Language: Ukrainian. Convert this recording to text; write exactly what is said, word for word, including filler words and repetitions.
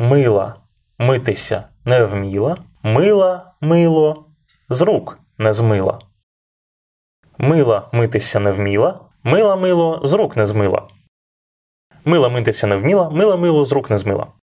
Мила митися не вміла, мила мило з рук не змила. Мила митися не вміла, мила мило з рук не змила. Мила митися не вміла, мила мило з рук не змила.